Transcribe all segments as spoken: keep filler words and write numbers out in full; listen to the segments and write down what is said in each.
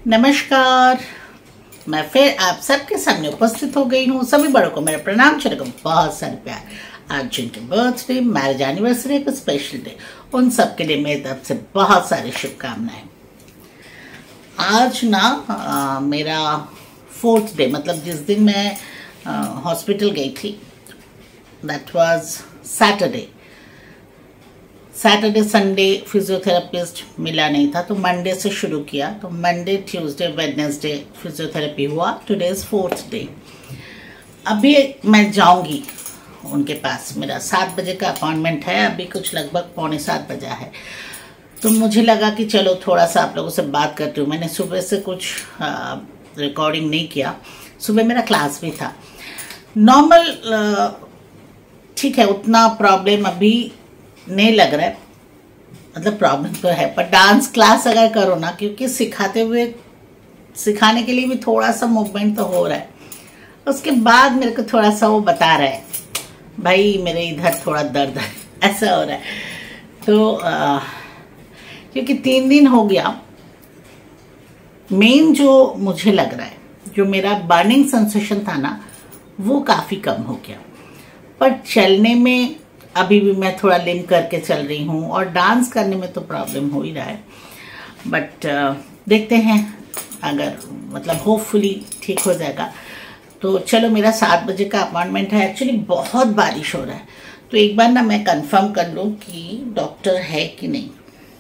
नमस्कार, मैं फिर आप सबके सामने उपस्थित हो गई हूँ। सभी बड़ों को मेरा प्रणाम, छोटों को बहुत सारे प्यार। आज जिनके बर्थडे, मैरिज एनिवर्सरी को स्पेशल डे, उन सबके लिए मेरी तरफ से बहुत सारी शुभकामनाएं। आज ना आ, मेरा फोर्थ डे, मतलब जिस दिन मैं हॉस्पिटल गई थी, that was Saturday. Saturday Sunday physiotherapist मिला नहीं था, तो मंडे से शुरू किया। तो मंडे, ट्यूसडे, वेडनेसडे फिजियोथेरेपी हुआ। Today is fourth day. अभी मैं जाऊंगी उनके पास। मेरा सात बजे का अपॉइंटमेंट है। अभी कुछ लगभग पौने सात बजा है। तो मुझे लगा कि चलो थोड़ा सा आप लोगों से बात करती हूँ। मैंने सुबह से कुछ रिकॉर्डिंग नहीं किया। सुबह मेरा क्लास भी था। नॉर्मल ठीक है, उतना प्रॉब्लम अभी नहीं लग रहा है। मतलब प्रॉब्लम तो है, पर डांस क्लास अगर करो ना, क्योंकि सिखाते हुए सिखाने के लिए भी थोड़ा सा मूवमेंट तो हो रहा है। उसके बाद मेरे को थोड़ा सा वो बता रहा है, भाई मेरे इधर थोड़ा दर्द है, ऐसा हो रहा है। तो आ, क्योंकि तीन दिन हो गया, मेन जो मुझे लग रहा है, जो मेरा बर्निंग सेंसेशन था ना, वो काफी कम हो गया। पर चलने में अभी भी मैं थोड़ा लिम करके चल रही हूँ, और डांस करने में तो प्रॉब्लम हो ही रहा है। बट uh, देखते हैं, अगर मतलब होपफुली ठीक हो जाएगा। तो चलो, मेरा सात बजे का अपॉइंटमेंट है। एक्चुअली बहुत बारिश हो रहा है, तो एक बार ना मैं कंफर्म कर लूँ कि डॉक्टर है कि नहीं।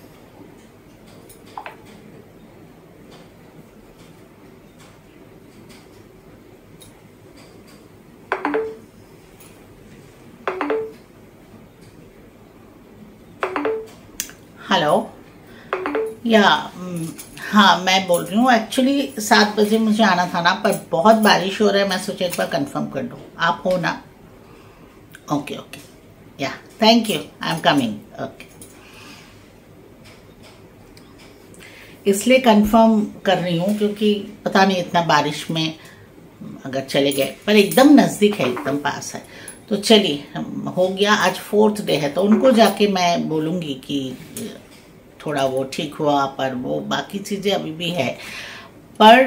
हेलो, या हाँ, मैं बोल रही हूँ। एक्चुअली सात बजे मुझे आना था ना, पर बहुत बारिश हो रहा है। मैं सोचा एक बार कंफर्म कर लूँ। आप हो ना? ओके ओके, या thank you, I am coming. Okay, इसलिए कंफर्म कर रही हूँ क्योंकि पता नहीं इतना बारिश में अगर चले गए, पर एकदम नज़दीक है, एकदम पास है। तो चलिए, हो गया। आज फोर्थ डे है, तो उनको जाके मैं बोलूँगी कि थोड़ा वो ठीक हुआ, पर वो बाकी चीज़ें अभी भी है। पर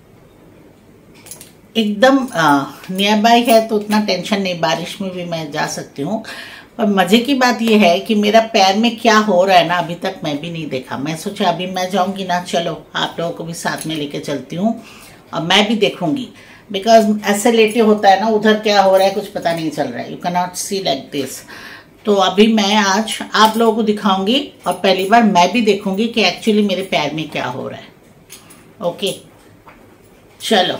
एकदम नियर बाय है, तो उतना टेंशन नहीं, बारिश में भी मैं जा सकती हूँ। पर मज़े की बात यह है कि मेरा पैर में क्या हो रहा है ना, अभी तक मैं भी नहीं देखा। मैं सोचा अभी मैं जाऊँगी ना, चलो आप लोगों को भी साथ में लेके चलती हूँ और मैं भी देखूँगी। बिकॉज ऐसे लेटे होता है ना, उधर क्या हो रहा है कुछ पता नहीं चल रहा है। You can not see like this. तो अभी मैं आज आप लोगों को दिखाऊंगी, और पहली बार मैं भी देखूंगी कि एक्चुअली मेरे पैर में क्या हो रहा है। ओके, चलो।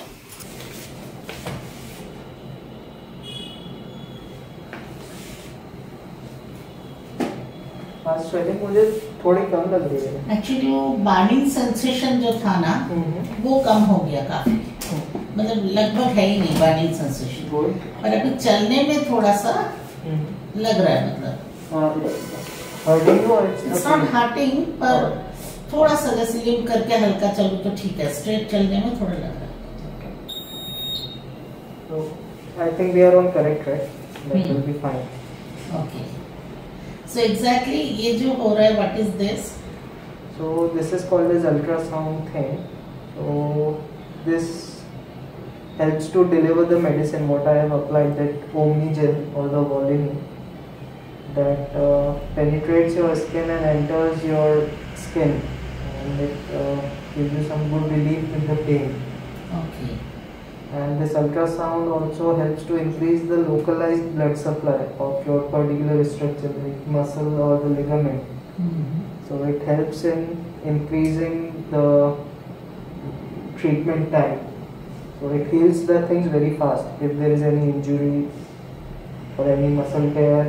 आज स्वेटिंग मुझे थोड़ी कम लग रही है। एक्चुअली वो बर्निंग सेंसेशन जो था ना, वो कम हो गया काफी। मतलब लगभग है ही नहीं बर्निंग सेंसेशन, पर अभी चलने में थोड़ा सा लग रहा है। मतलब इट्स नॉट हर्टिंग, पर थोड़ा सा जैसे लिम करके हल्का चलूं तो ठीक है। स्ट्रेट चलने में थोड़ा लग रहा है। So I think we are on correct track. That will be fine. Okay. So exactly ये जो हो रहा है, what is this? So this is called as ultrasound thing. So this helps to deliver the medicine. What I have applied, that Omnigel or the Volini, that uh, penetrates your skin and enters your skin, and it uh, gives you some good relief with the pain. Okay. And this ultrasound also helps to increase the localized blood supply of your particular structure, like muscle or the ligament. Mm-hmm. So it helps in increasing the treatment time. So it heals the things very fast if there is any injury or any muscle tear.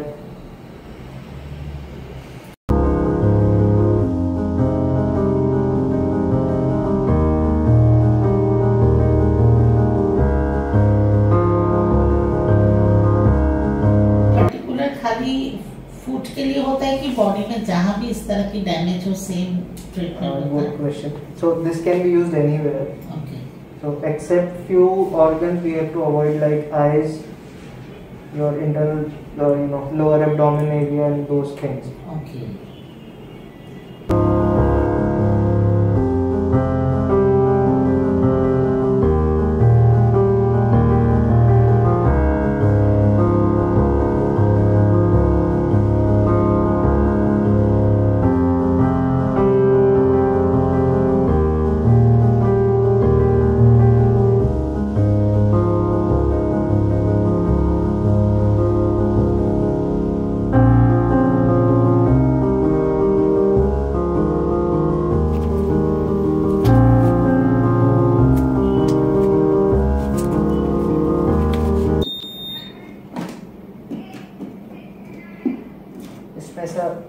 Foot के लिए होता है कि body में जहाँ भी इस तरह की डैमेज हो, सेम ट्रीटमेंट होता है? Good question. So this can be used anywhere. Okay. So except few organs we have to avoid, like eyes, your internal, uh, you know, lower abdomen area and those things. Okay.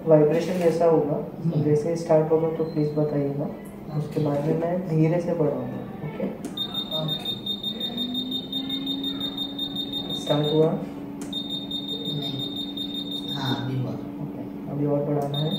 Vibration जैसा होगा, तो जैसे start होगा तो please बताइएगा, उसके बाद में मैं धीरे से बढ़ाऊँगा। ओके, स्टार्ट हुआ? हाँ अभी हुआ। ओके, अभी और बढ़ाना है।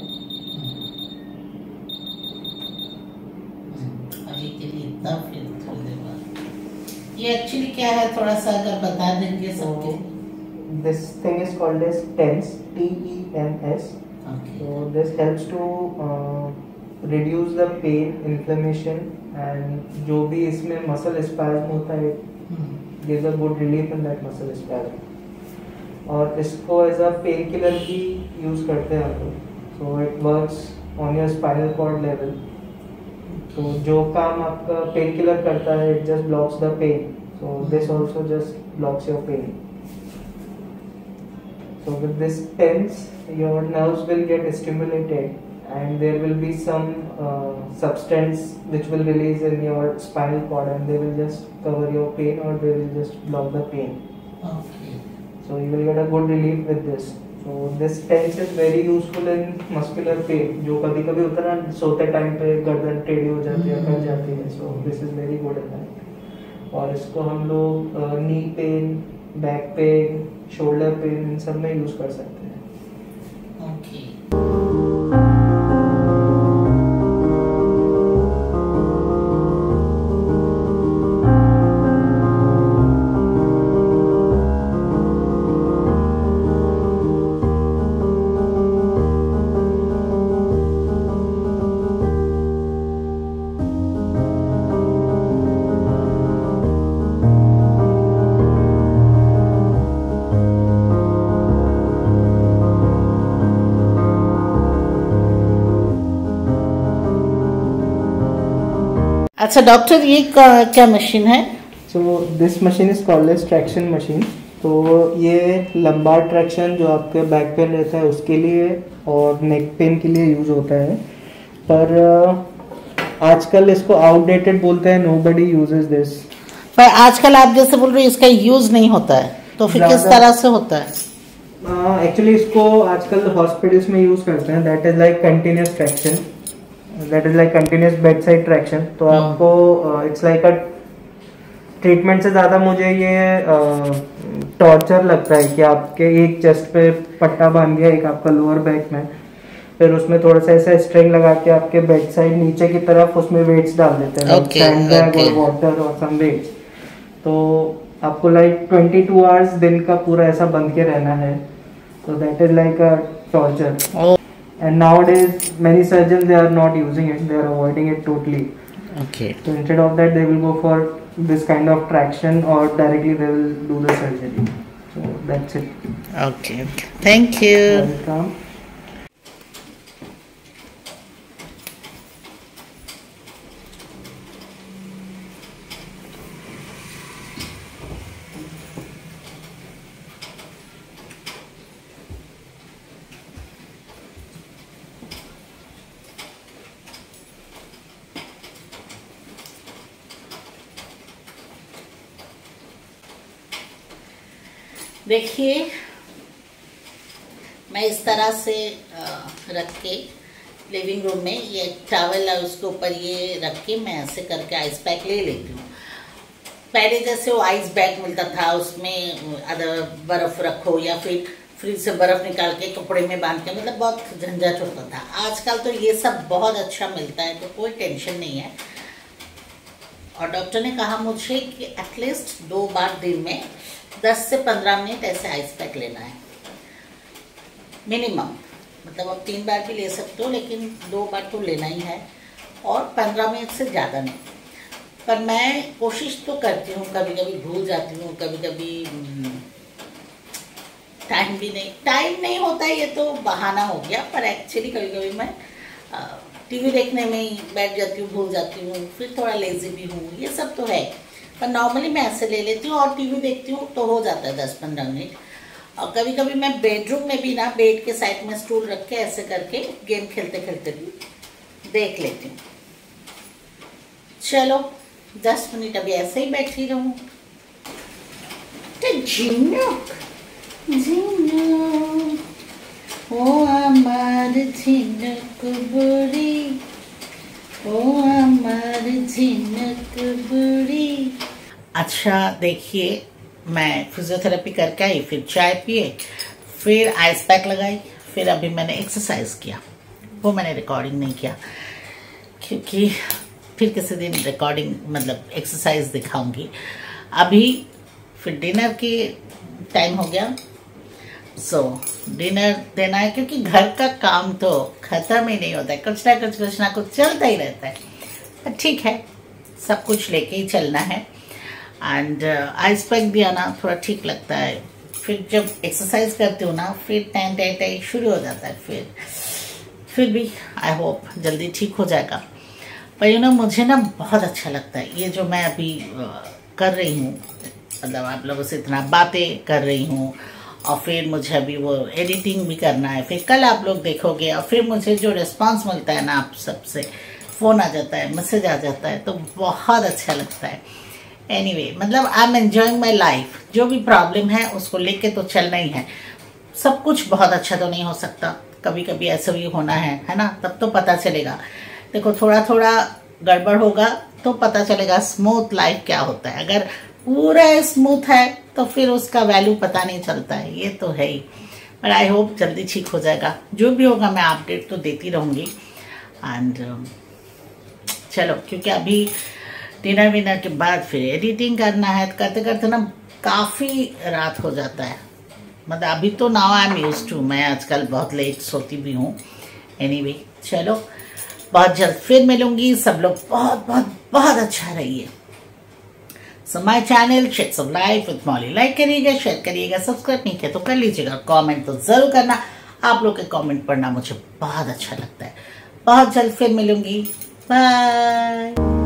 अभी के लिए इतना, फिर थोड़ी देर बाद। ये एक्चुअली क्या है, थोड़ा सा अगर बता देंगे सबके। This thing is called as TENS, T E N S. Okay. So this helps to uh, reduce the pain, inflammation, and जो भी इसमें muscle spasm होता है, gives a good relief in that muscle spasm. और इसको as a pain killer भी use करते हैं हम लोग. So it works on your spinal cord level. तो जो काम आपका पेन किलर करता है, it just blocks the pain. So this also just blocks your pain. So with this TENS, your nerves will get stimulated, and there will be some uh, substance which will release in your spinal cord, and they will just cover your pain, or they will just block the pain. Okay. So you will get a good relief with this. So this TENS is very useful in muscular pain. जो कभी कभी होता है ना, सोते time पे गर्दन टेढ़ी हो जाती है, कट जाती है. So this is very good in that. और इसको हम लोग knee pain, back pain, shoulder pain, इन सब में यूज कर सकते हैं। ओके। अच्छा डॉक्टर, ये क्या मशीन है? So this machine is called as traction machine. तो ये लंबार ट्रैक्शन जो आपके बैक पेन रहता है उसके लिए और नेक पेन के लिए यूज होता है, पर आजकल इसको आउटडेटेड बोलते हैं, नोबडी यूजेस दिस। पर आजकल आप जैसे बोल रहे हो इसका यूज नहीं होता है, तो फिर किस तरह से होता है? एक्चुअली uh, इसको आजकल हॉस्पिटल्स में यूज करते हैं। That is like continuous traction, that is like continuous bed side traction. तो hmm. आपको इट्स लाइक अ ट्रीटमेंट से ज़्यादा मुझे ये टॉर्चर uh, लगता है कि आपके एक चेस्ट पे पट्टा बांध दिया, एक आपका लोअर बैक में, फिर उसमें थोड़ा सा ऐसा स्ट्रिंग लगा के आपके बेड साइड नीचे की तरफ उसमें वेट्स डाल देते हैं, सैंड बैग और वाटर और सम वेट्स। तो आपको लाइक ट्वेंटी टू आवर्स दिन का पूरा ऐसा बंद के रहना है। तो that is like a torture. And nowadays many surgeons they are not using it, they are avoiding it totally. Okay. So instead of that they will go for this kind of traction or directly they will do the surgery. So that's it. Okay. Okay. Thank you. Welcome. देखिए मैं इस तरह से रख के living room में ये towel है उसके ऊपर ये रख के मैं ऐसे करके आइस पैक ले लेती हूँ। पहले जैसे वो आइस बैग मिलता था उसमें अदर बर्फ रखो या फिर फ्रिज से बर्फ निकाल के कपड़े में बांध के, मतलब बहुत झंझट होता था। आजकल तो ये सब बहुत अच्छा मिलता है, तो कोई टेंशन नहीं है। और डॉक्टर ने कहा मुझे कि एटलीस्ट दो बार दिन में दस से पंद्रह मिनट ऐसे आइस पैक लेना है मिनिमम। मतलब आप तीन बार भी ले सकते हो लेकिन दो बार तो लेना ही है, और पंद्रह मिनट से ज़्यादा नहीं। पर मैं कोशिश तो करती हूँ, कभी कभी भूल जाती हूँ, कभी कभी टाइम भी नहीं टाइम नहीं होता है, ये तो बहाना हो गया। पर एक्चुअली कभी कभी मैं टीवी देखने में ही बैठ जाती हूँ, भूल जाती हूँ, फिर थोड़ा लेजी भी हूँ, ये सब तो है। पर नॉर्मली मैं ऐसे ले लेती हूँ और टीवी देखती हूँ तो हो जाता है दस पंद्रह मिनट। और कभी कभी मैं बेडरूम में भी ना बेड के साइड में स्टूल रख के ऐसे करके गेम खेलते खेलते भी देख लेती हूँ। चलो दस मिनट अभी ऐसे ही बैठी रहूँ। झिनुक झिनुक ओ अमर আমার ঝিনুক বুড়ি, ओ আমার ঝিনুক বুড়ি। अच्छा देखिए, मैं फिजियोथेरेपी करके आई, फिर चाय पिए, फिर आइस पैक लगाई, फिर अभी मैंने एक्सरसाइज किया। वो मैंने रिकॉर्डिंग नहीं किया क्योंकि फिर किसी दिन रिकॉर्डिंग मतलब एक्सरसाइज दिखाऊंगी। अभी फिर डिनर की टाइम हो गया, सो so, डिनर देना है क्योंकि घर का काम तो खत्म ही नहीं होता है, कुछ ना कुछ कुछ ना कुछ चलता ही रहता है। पर ठीक है, सब कुछ लेके ही चलना है। एंड आइस पैक दिया ना, थोड़ा ठीक लगता है। फिर जब एक्सरसाइज करती हूँ ना, फिर टैन टैन टैन शुरू हो जाता है। फिर फिर भी आई होप जल्दी ठीक हो जाएगा। पर यू नो मुझे ना बहुत अच्छा लगता है ये जो मैं अभी कर रही हूँ, मतलब आप लोगों से इतना बातें कर रही हूँ, और फिर मुझे अभी वो एडिटिंग भी करना है। फिर कल आप लोग देखोगे, और फिर मुझे जो रिस्पांस मिलता है ना आप सबसे, फ़ोन आ जाता है, मैसेज आ जाता है, तो बहुत अच्छा लगता है। एनीवे anyway, मतलब I am enjoying my life. जो भी प्रॉब्लम है उसको लेके तो चलना ही है। सब कुछ बहुत अच्छा तो नहीं हो सकता, कभी कभी ऐसा भी होना है है ना, तब तो पता चलेगा। देखो थोड़ा थोड़ा गड़बड़ होगा तो पता चलेगा स्मूथ लाइफ क्या होता है। अगर पूरा स्मूथ है तो फिर उसका वैल्यू पता नहीं चलता है, ये तो है ही। पर आई होप जल्दी ठीक हो जाएगा। जो भी होगा मैं अपडेट तो देती रहूँगी। एंड चलो, क्योंकि अभी डिनर विनर के बाद फिर एडिटिंग करना है, करते करते ना काफ़ी रात हो जाता है। मतलब अभी तो now I am used to, मैं आजकल बहुत लेट सोती भी हूँ। एनीवे चलो, बहुत जल्द फिर मिलूंगी। सब लोग बहुत बहुत बहुत अच्छा रहिए। So my channel shades of life with Molly, like करिएगा, शेयर करिएगा, सब्सक्राइब नहीं किया तो कर लीजिएगा, कमेंट तो जरूर करना। आप लोग के कमेंट पढ़ना मुझे बहुत अच्छा लगता है। बहुत जल्द फिर मिलूंगी। बाय।